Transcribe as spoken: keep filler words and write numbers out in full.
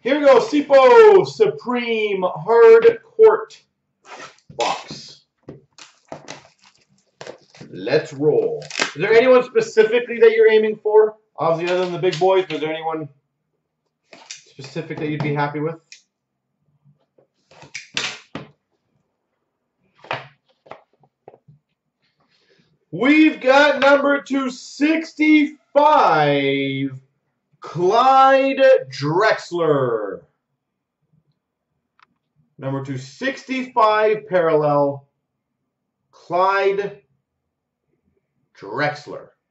Here we go, Cpove Supreme Hard Court box. Let's roll. Is there anyone specifically that you're aiming for? Obviously, other than the big boys, but is there anyone specific that you'd be happy with? We've got number two sixty-five, Clyde Drexler. Number two sixty-five, parallel, Clyde Drexler.